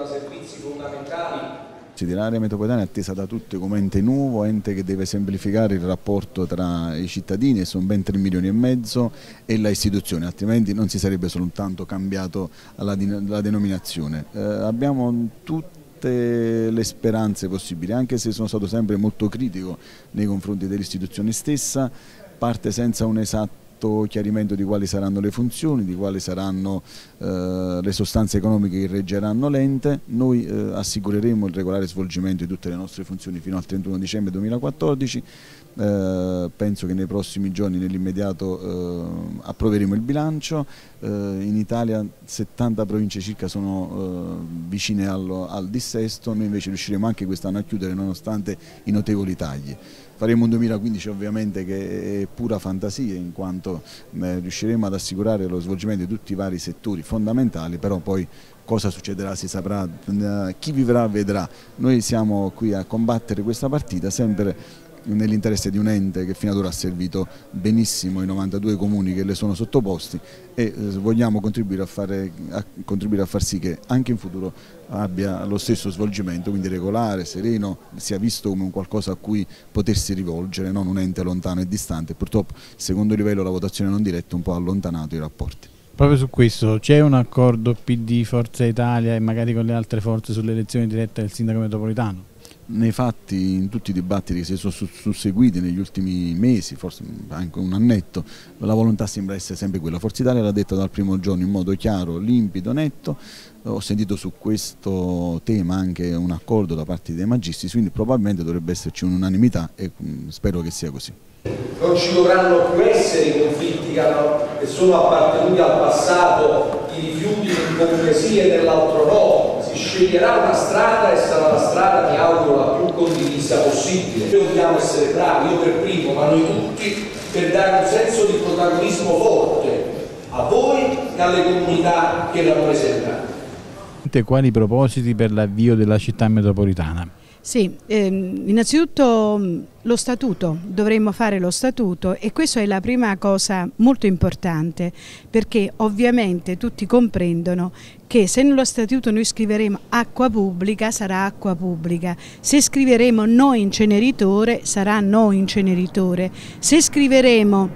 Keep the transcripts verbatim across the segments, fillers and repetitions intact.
da servizi fondamentali. L'area metropolitana è attesa da tutti come ente nuovo, ente che deve semplificare il rapporto tra i cittadini, e sono ben tre milioni e mezzo, e la istituzione, altrimenti non si sarebbe soltanto cambiato la, la denominazione. Eh, abbiamo tutte le speranze possibili, anche se sono stato sempre molto critico nei confronti dell'istituzione stessa, parte senza un esatto chiarimento di quali saranno le funzioni, di quali saranno eh, le sostanze economiche che reggeranno l'ente. Noi eh, assicureremo il regolare svolgimento di tutte le nostre funzioni fino al trentuno dicembre duemilaquattordici. Eh, penso che nei prossimi giorni, nell'immediato, eh, approveremo il bilancio. Eh, in Italia settanta province circa sono eh, vicine allo, al dissesto, noi invece riusciremo anche quest'anno a chiudere nonostante i notevoli tagli. Faremo un duemilaquindici ovviamente che è pura fantasia, in quanto eh, riusciremo ad assicurare lo svolgimento di tutti i vari settori fondamentali, però poi cosa succederà si saprà, eh, chi vivrà vedrà. Noi siamo qui a combattere questa partita sempre nell'interesse di un ente che fino ad ora ha servito benissimo i novantadue comuni che le sono sottoposti, e eh, vogliamo contribuire a, fare, a contribuire a far sì che anche in futuro abbia lo stesso svolgimento, quindi regolare, sereno, sia visto come un qualcosa a cui potersi rivolgere, non un ente lontano e distante. Purtroppo, secondo livello, la votazione non diretta un po' ha allontanato i rapporti. Proprio su questo, c'è un accordo P D, Forza Italia e magari con le altre forze sull'elezione diretta del sindaco metropolitano? Nei fatti, in tutti i dibattiti che si sono susseguiti negli ultimi mesi, forse anche un annetto, la volontà sembra essere sempre quella. Forza Italia l'ha detta dal primo giorno in modo chiaro, limpido, netto. Ho sentito su questo tema anche un accordo da parte dei magistrati, quindi probabilmente dovrebbe esserci un'unanimità e spero che sia così. Non ci dovranno più essere i conflitti che, hanno, che sono appartenuti al passato, i rifiuti dell'ipocrisia e dell'altro no. Si sceglierà una strada e sarà la strada, mi auguro, la più condivisa possibile. Noi dobbiamo essere bravi, io per primo, ma noi tutti, per dare un senso di protagonismo forte a voi e alle comunità che rappresentate. Quali propositi per l'avvio della città metropolitana? Sì, ehm, innanzitutto lo statuto, dovremmo fare lo statuto, e questa è la prima cosa molto importante, perché ovviamente tutti comprendono che se nello statuto noi scriveremo acqua pubblica sarà acqua pubblica, se scriveremo no inceneritore sarà no inceneritore, se scriveremo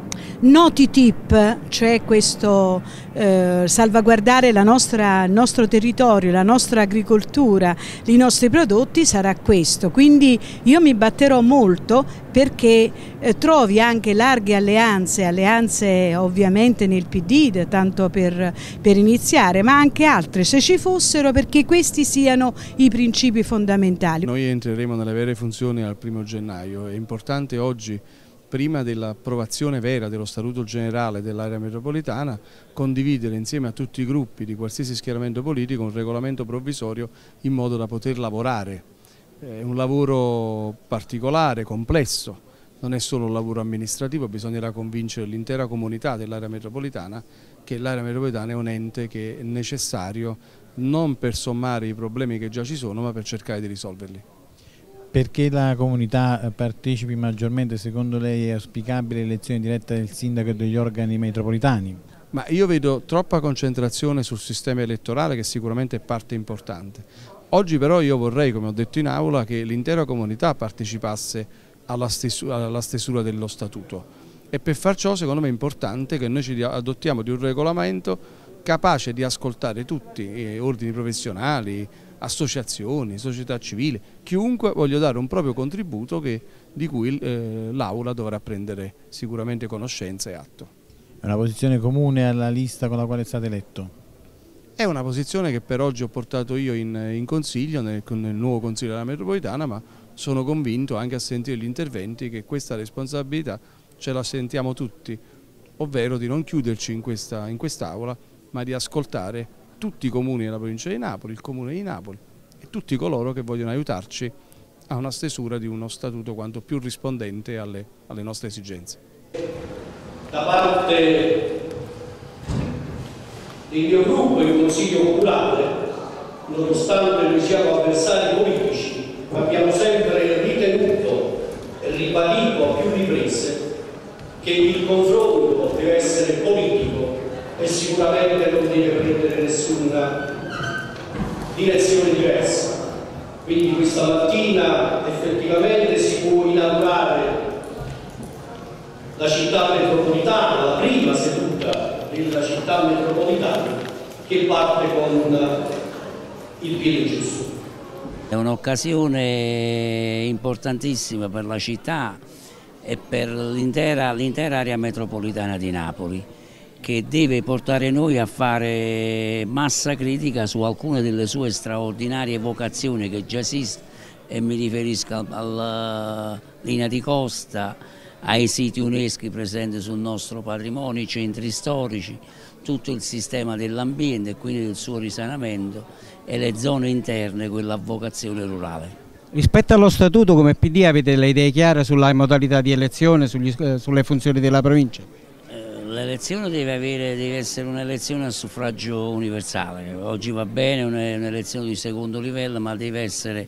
no T T I P, cioè questo eh, salvaguardare la nostra, il nostro territorio, la nostra agricoltura, i nostri prodotti, sarà questo. Quindi io mi batterò molto perché eh, trovi anche larghe alleanze, alleanze ovviamente nel P D, tanto per, per iniziare, ma anche altre se ci fossero, perché questi siano i principi fondamentali. Noi entreremo nelle vere funzioni al primo gennaio, è importante oggi, prima dell'approvazione vera dello Statuto Generale dell'area metropolitana, condividere insieme a tutti i gruppi di qualsiasi schieramento politico un regolamento provvisorio in modo da poter lavorare. È un lavoro particolare, complesso, non è solo un lavoro amministrativo, bisognerà convincere l'intera comunità dell'area metropolitana che l'area metropolitana è un ente che è necessario non per sommare i problemi che già ci sono, ma per cercare di risolverli. Perché la comunità partecipi maggiormente, secondo lei è auspicabile l'elezione diretta del sindaco e degli organi metropolitani? Ma io vedo troppa concentrazione sul sistema elettorale, che sicuramente è parte importante. Oggi però io vorrei, come ho detto in aula, che l'intera comunità partecipasse alla stesura, alla stesura dello statuto, e per far ciò secondo me è importante che noi ci adottiamo di un regolamento capace di ascoltare tutti, eh, ordini professionali, associazioni, società civile, chiunque voglia dare un proprio contributo che, di cui eh, l'Aula dovrà prendere sicuramente conoscenza e atto. È una posizione comune alla lista con la quale è stato eletto? È una posizione che per oggi ho portato io in, in consiglio, nel, nel nuovo consiglio della metropolitana, ma sono convinto anche a sentire gli interventi che questa responsabilità ce la sentiamo tutti, ovvero di non chiuderci in questa, in quest'Aula, ma di ascoltare tutti i comuni della provincia di Napoli, il comune di Napoli e tutti coloro che vogliono aiutarci a una stesura di uno statuto quanto più rispondente alle, alle nostre esigenze. Da parte del mio gruppo, il Consiglio Comunale, nonostante noi siamo avversari politici, abbiamo sempre ritenuto e ribadito a più riprese che il confronto deve essere politico e sicuramente non deve prendere nessuna direzione diversa. Quindi questa mattina effettivamente si può inaugurare la città metropolitana, la prima seduta della città metropolitana che parte con il piede giusto. È un'occasione importantissima per la città e per l'intera area metropolitana di Napoli, che deve portare noi a fare massa critica su alcune delle sue straordinarie vocazioni che già esistono, e mi riferisco alla linea di costa, ai siti UNESCO presenti sul nostro patrimonio, i centri storici, tutto il sistema dell'ambiente e quindi del suo risanamento, e le zone interne, quella a vocazione rurale. Rispetto allo statuto, come P D avete le idee chiare sulla modalità di elezione, sugli, sulle funzioni della provincia? L'elezione deve, avere, deve essere un'elezione a suffragio universale. Oggi va bene un'elezione di secondo livello, ma deve essere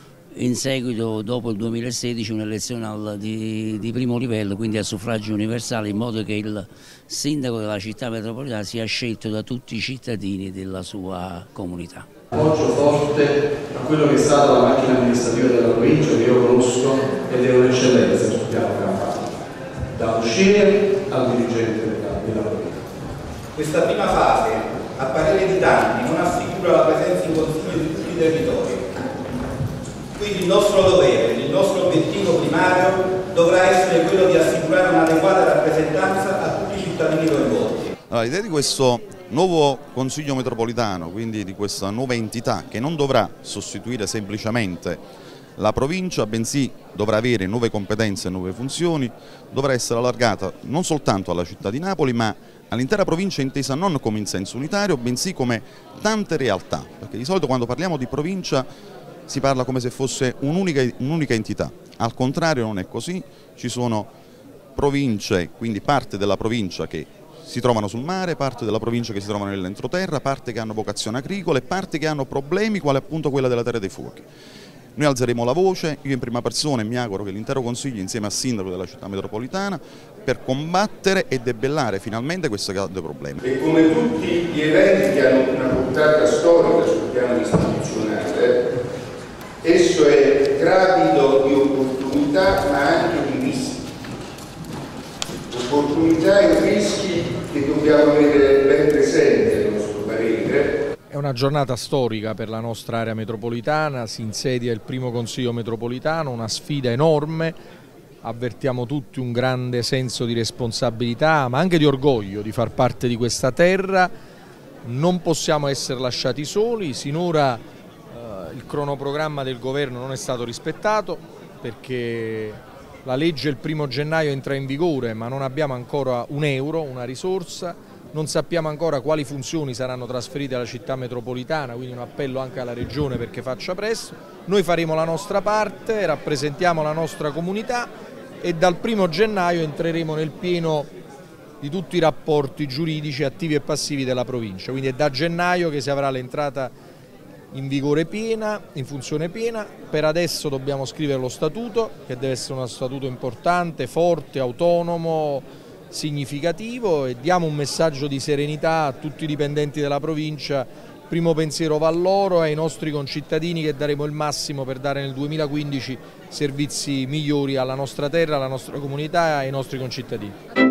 in seguito, dopo il duemilasedici, un'elezione di, di primo livello, quindi a suffragio universale, in modo che il sindaco della città metropolitana sia scelto da tutti i cittadini della sua comunità. Appoggio forte a quello che è stata la macchina amministrativa della provincia, che io conosco ed è un'eccellenza sul piano campano, da uscire al dirigente della, della provincia. Questa prima fase, a parere di tanti, non assicura la presenza in consiglio di tutti i territori. Quindi il nostro dovere, il nostro obiettivo primario dovrà essere quello di assicurare un'adeguata rappresentanza a tutti i cittadini coinvolti. Allora, l'idea di questo nuovo Consiglio metropolitano, quindi di questa nuova entità che non dovrà sostituire semplicemente la provincia, bensì dovrà avere nuove competenze e nuove funzioni, dovrà essere allargata non soltanto alla città di Napoli, ma all'intera provincia, intesa non come in senso unitario, bensì come tante realtà, perché di solito quando parliamo di provincia si parla come se fosse un'unica un'unica entità. Al contrario non è così, ci sono province, quindi parte della provincia che si trovano sul mare, parte della provincia che si trovano nell'entroterra, parte che hanno vocazione agricola e parte che hanno problemi quale appunto quella della Terra dei Fuochi. Noi alzeremo la voce, io in prima persona, e mi auguro che l'intero Consiglio insieme al Sindaco della città metropolitana, per combattere e debellare finalmente questo grande problema. E come tutti gli eventi che hanno una portata storica sul piano istituzionale, esso è gravido di opportunità ma anche di rischi. Opportunità e rischi che dobbiamo avere ben presenti nel nostro parere. È una giornata storica per la nostra area metropolitana, si insedia il primo Consiglio metropolitano, una sfida enorme, avvertiamo tutti un grande senso di responsabilità ma anche di orgoglio di far parte di questa terra, non possiamo essere lasciati soli, sinora eh, il cronoprogramma del governo non è stato rispettato perché la legge il primo gennaio entra in vigore ma non abbiamo ancora un euro, una risorsa. Non sappiamo ancora quali funzioni saranno trasferite alla città metropolitana, quindi un appello anche alla Regione perché faccia presto. Noi faremo la nostra parte, rappresentiamo la nostra comunità e dal primo gennaio entreremo nel pieno di tutti i rapporti giuridici attivi e passivi della provincia. Quindi è da gennaio che si avrà l'entrata in vigore piena, in funzione piena. Per adesso dobbiamo scrivere lo statuto, che deve essere uno statuto importante, forte, autonomo, significativo, e diamo un messaggio di serenità a tutti i dipendenti della provincia. Primo pensiero va a loro e ai nostri concittadini, che daremo il massimo per dare nel duemilaquindici servizi migliori alla nostra terra, alla nostra comunità e ai nostri concittadini.